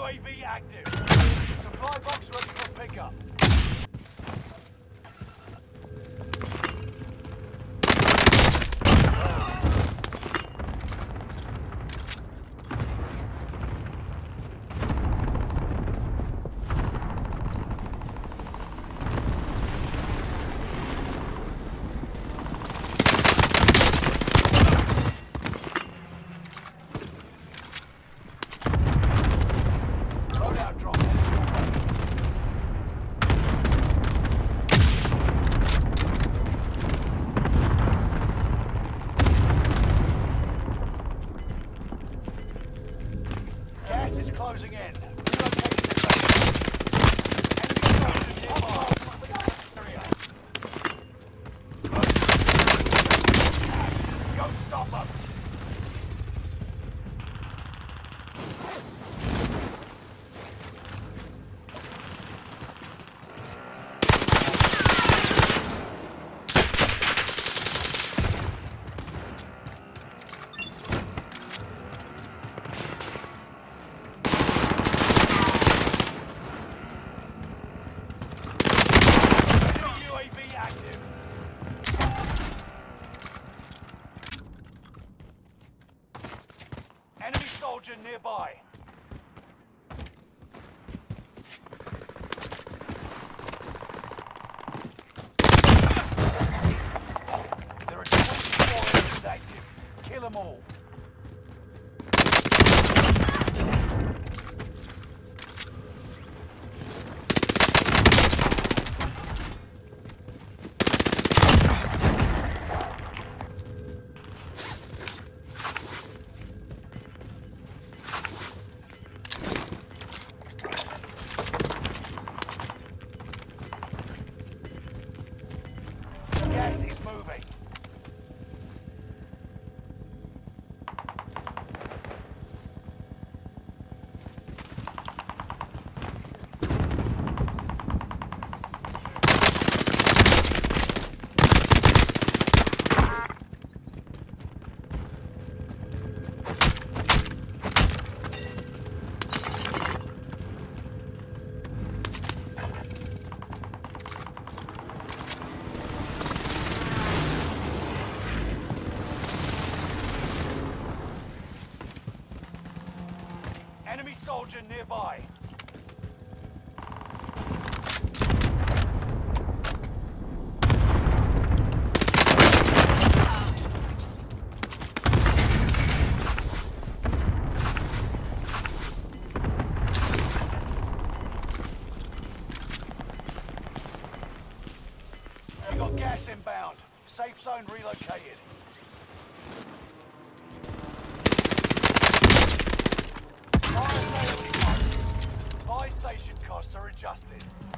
UAV active. Supply box ready for pickup. Gas is closing in. Go stop them. UAV active. Enemy soldier nearby. There are 24 enemies active. Kill them all. Gas is moving. Enemy soldier nearby. We got gas inbound. Safe zone relocated. Buy station costs are adjusted.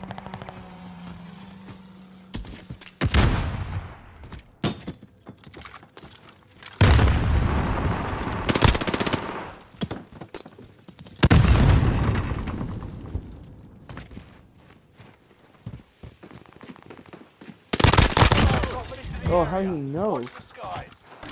Oh, how do you know? Watch the skies.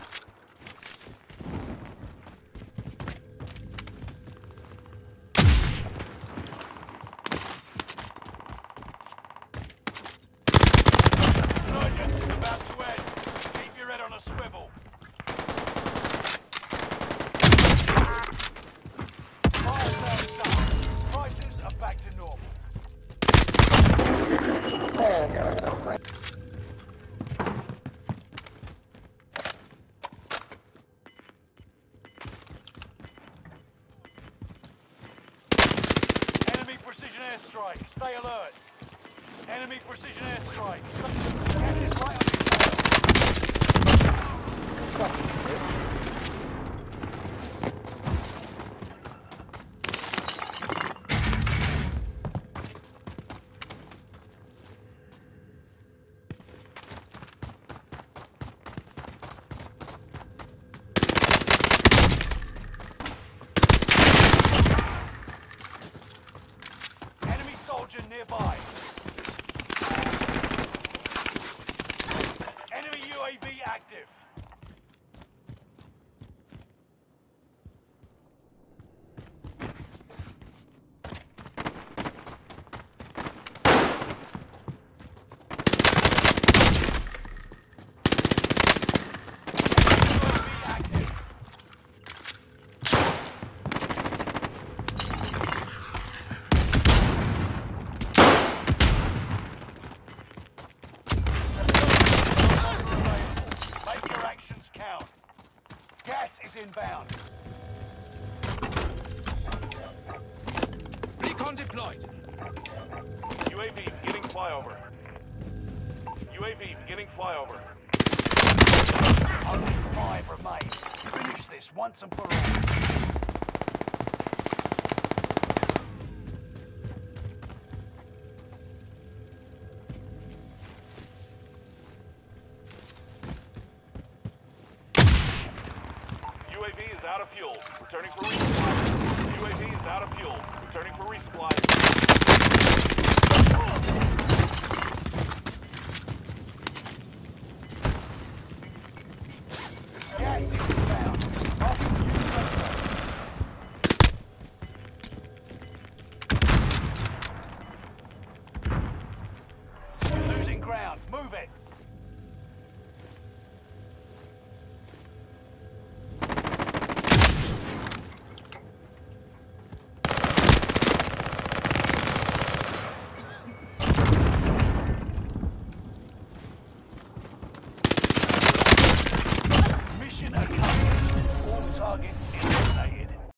Surgeon's about to end. Keep your head on a swivel. Fire sales done. Prices are back to normal. Enemy precision airstrike. Stay alert. Enemy precision airstrike. Gas is right on Enemy soldier nearby. is inbound. Recon deployed. UAV beginning flyover. UAV beginning flyover. Only 5 remain. Finish this once and for all. UAV is out of fuel. Returning for resupply. UAV is out of fuel. Returning for resupply.